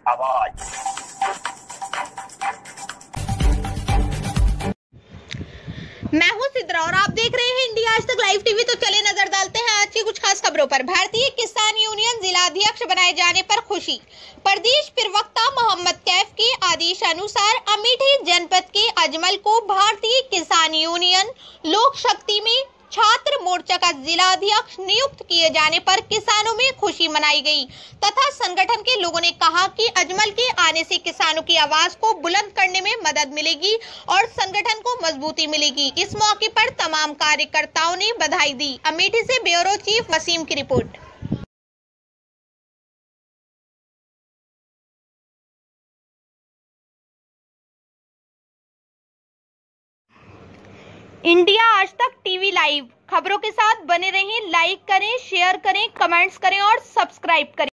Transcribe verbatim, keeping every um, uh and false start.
आवाज। मैं हूं सिद्रा और आप देख रहे हैं इंडिया आज तक लाइव टीवी। तो चले नजर डालते हैं आज की कुछ खास खबरों पर। भारतीय किसान यूनियन जिलाध्यक्ष बनाए जाने पर खुशी। प्रदेश प्रवक्ता मोहम्मद कैफ के आदेशानुसार अमेठी जनपद के अजमल को भारतीय किसान यूनियन लोक शक्ति में छात्र मोर्चा का जिलाध्यक्ष नियुक्त किए जाने पर किसानों में खुशी मनाई गई तथा संगठन के लोगों ने कहा कि अजमल के आने से किसानों की आवाज को बुलंद करने में मदद मिलेगी और संगठन को मजबूती मिलेगी। इस मौके पर तमाम कार्यकर्ताओं ने बधाई दी। अमेठी से ब्यूरो चीफ वसीम की रिपोर्ट। इंडिया आज तक टीवी लाइव खबरों के साथ बने रहें। लाइक करें, शेयर करें, कमेंट्स करें और सब्सक्राइब करें।